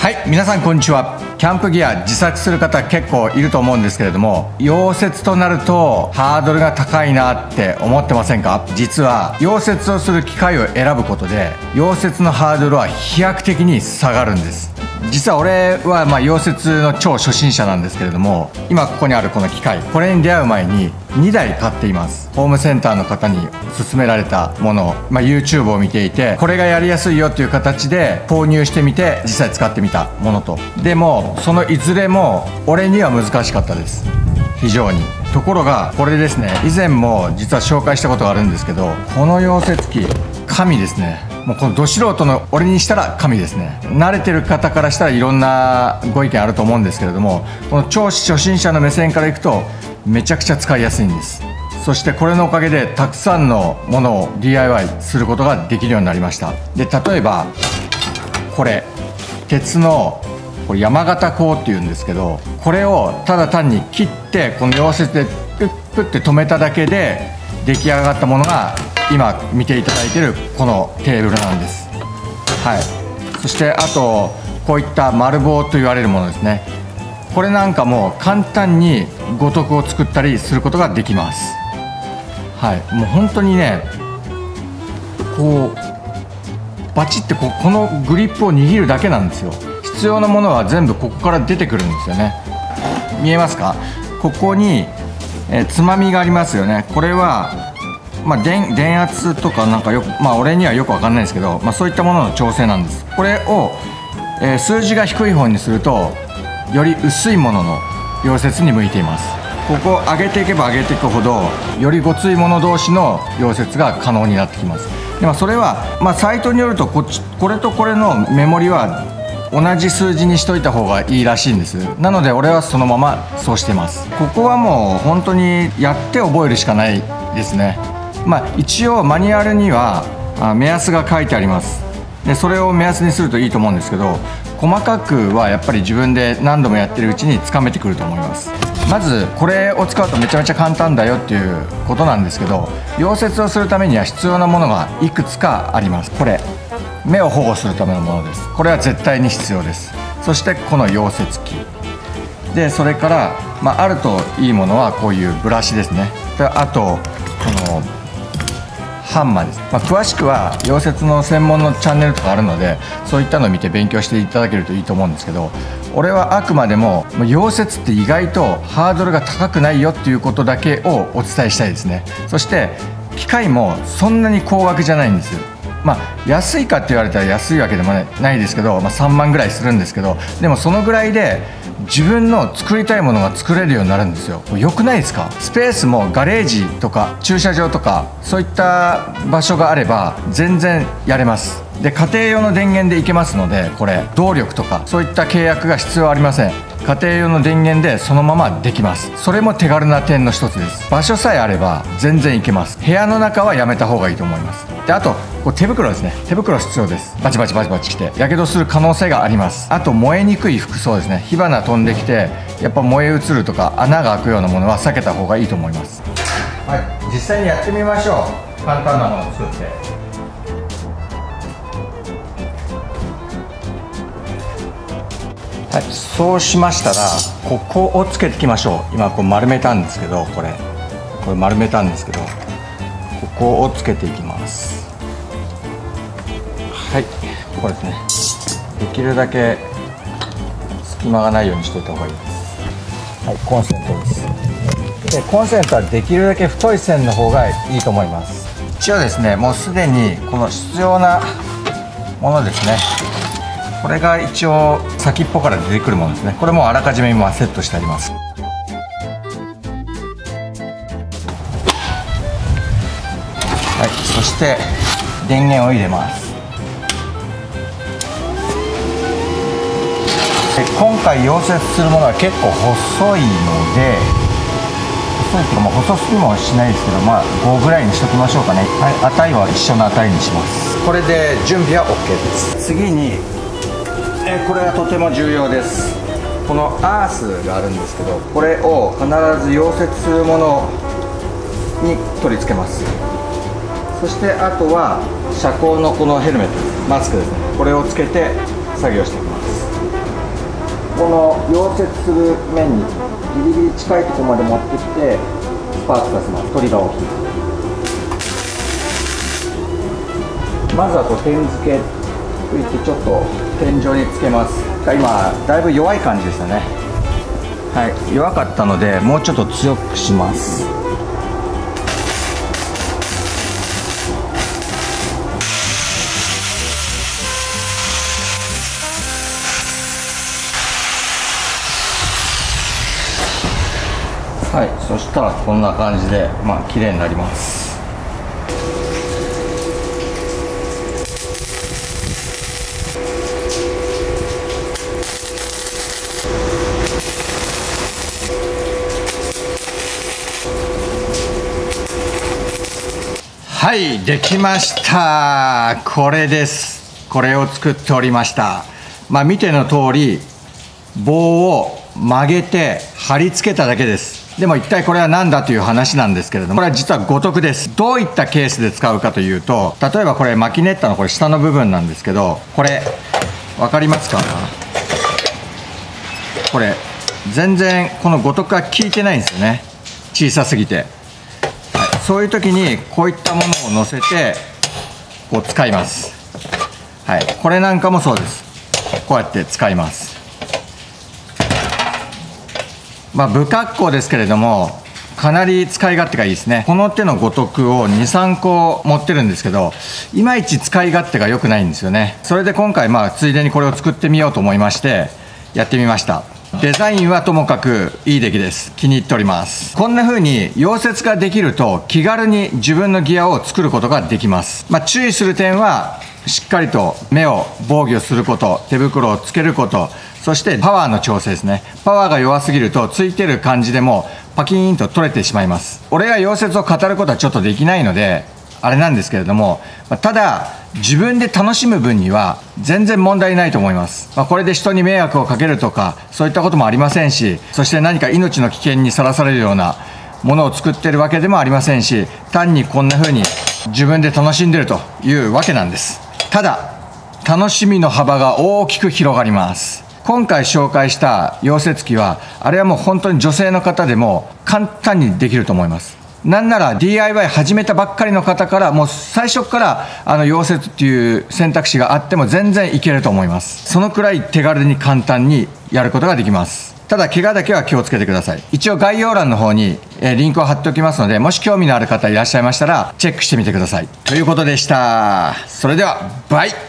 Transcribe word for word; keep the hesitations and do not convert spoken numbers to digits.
はい、皆さんこんにちは。キャンプギア自作する方結構いると思うんですけれども、溶接となるとハードルが高いなって思ってませんか？実は溶接をする機械を選ぶことで溶接のハードルは飛躍的に下がるんです。実は俺はまあ溶接の超初心者なんですけれども、今ここにあるこの機械、これに出会う前ににだい買っています。ホームセンターの方に勧められたものを、まあ、YouTube を見ていて、これがやりやすいよという形で購入してみて実際使ってみたものと、でもそのいずれも俺には難しかったです、非常に。ところがこれですね、以前も実は紹介したことがあるんですけど、この溶接機神ですね。もうこのど素人の俺にしたら神ですね。慣れてる方からしたらいろんなご意見あると思うんですけれども、この超初心者の目線からいくとめちゃくちゃ使いやすいんです。そしてこれのおかげでたくさんのものを ディーアイワイ することができるようになりました。で例えばこれ鉄のこれ山形鋼っていうんですけど、これをただ単に切ってこの溶接でプップッて止めただけで出来上がったものが今見ていただいているこのテーブルなんです。はい、そしてあとこういった丸棒と言われるものですね。これなんかも簡単に五徳を作ったりすることができます。はい、もう本当にね、こうバチってここのグリップを握るだけなんですよ。必要なものは全部ここから出てくるんですよね。見えますか？ここに、えー、つまみがありますよね。これはまあ、電, 電圧とかなんかよく、まあ、俺にはよく分かんないですけど、まあ、そういったものの調整なんです。これを、えー、数字が低い方にするとより薄いものの溶接に向いています。ここを上げていけば上げていくほどよりごついもの同士の溶接が可能になってきます。でもそれは、まあ、サイトによるとこっちこれとこれのメモリは同じ数字にしといた方がいいらしいんです。なので俺はそのままそうしています。ここはもう本当にやって覚えるしかないですね。まあ、一応マニュアルには目安が書いてあります。でそれを目安にするといいと思うんですけど、細かくはやっぱり自分で何度もやってるうちにつかめてくると思います。まずこれを使うとめちゃめちゃ簡単だよっていうことなんですけど、溶接をするためには必要なものがいくつかあります。これ目を保護するためのものです。これは絶対に必要です。そしてこの溶接機で、それから、まあ、あるといいものはこういうブラシですね。であとこのハンマーです。まあ、詳しくは溶接の専門のチャンネルとかあるので、そういったのを見て勉強していただけるといいと思うんですけど、俺はあくまでも溶接って意外とハードルが高くないよっていうことだけをお伝えしたいですね。そして機械もそんなに高額じゃないんですよ。まあ安いかって言われたら安いわけでもないですけど、まあ、さんまんぐらいするんですけど、でもそのぐらいで自分の作りたいものが作れるようになるんですよ。よくないですか？スペースもガレージとか駐車場とかそういった場所があれば全然やれます。で家庭用の電源でいけますので、これ動力とかそういった契約が必要ありません。家庭用の電源でそのままできます。それも手軽な点の一つです。場所さえあれば全然いけます。部屋の中はやめた方がいいと思います。であとこう手袋ですね。手袋必要です。バチバチバチバチきてやけどする可能性があります。あと燃えにくい服装ですね。火花飛んできてやっぱ燃え移るとか穴が開くようなものは避けた方がいいと思います。はい、実際にやってみましょう。簡単なものを作って。はい、そうしましたらここをつけていきましょう。今こう丸めたんですけど、これこれ丸めたんですけど、ここをつけていきます。はい、ここですね。できるだけ隙間がないようにしておいた方がいいです。はい、コンセントです。でコンセントはできるだけ太い線の方がいいと思います。一応ですね、もうすでにこの必要なものですね、これが一応先っぽから出てくるものですね。これもあらかじめ今セットしてあります。はい、そして電源を入れます。で今回溶接するものは結構細いので、細いっていうかもう細すぎもしないですけど、まあごぐらいにしときましょうかね。はい、値は一緒の値にします。これで準備は オーケー です。次にえこれはとても重要です。このアースがあるんですけど、これを必ず溶接するものに取り付けます。そしてあとは遮光のこのヘルメット、マスクですね、これをつけて作業していきます。 この溶接する面にギリギリ近いところまで持ってきてスパークさせます。トリガーを引く。まずはこう点付けといってちょっと天井につけます。今だいぶ弱い感じでしたね。はい、弱かったのでもうちょっと強くします。はい、そしたらこんな感じでまあ綺麗になります。はい、できました。これです。これを作っておりました。まあ見ての通り棒を曲げて貼り付けただけです。でも一体これは何だという話なんですけれども、これは実は五徳です。どういったケースで使うかというと、例えばこれマキネッタのこれ下の部分なんですけど、これ分かりますか？これ全然この五徳が効いてないんですよね、小さすぎて。そういう時にこういったものを乗せてこう使います。はい、これなんかもそうです。こうやって使います。まあ不格好ですけれどもかなり使い勝手がいいですね。この手の五徳をにさんこ持ってるんですけど、いまいち使い勝手が良くないんですよね。それで今回まあついでにこれを作ってみようと思いましてやってみました。デザインはともかくいい出来です。気に入っております。こんな風に溶接ができると気軽に自分のギアを作ることができます。まあ、注意する点はしっかりと目を防御すること、手袋をつけること、そしてパワーの調整ですね。パワーが弱すぎるとついてる感じでもパキーンと取れてしまいます。俺が溶接を語ることはちょっとできないのであれなんですけれども、ただ自分で楽しむ分には全然問題ないと思います。まあ、これで人に迷惑をかけるとかそういったこともありませんし、そして何か命の危険にさらされるようなものを作ってるわけでもありませんし、単にこんな風に自分で楽しんでるというわけなんです。ただ楽しみの幅が大きく広がります。今回紹介した溶接機はあれはもう本当に女性の方でも簡単にできると思います。なんなら ディーアイワイ 始めたばっかりの方からもう最初からあの溶接っていう選択肢があっても全然いけると思います。そのくらい手軽に簡単にやることができます。ただ怪我だけは気をつけてください。一応概要欄の方にリンクを貼っておきますので、もし興味のある方いらっしゃいましたらチェックしてみてください。ということでした。それではバイ。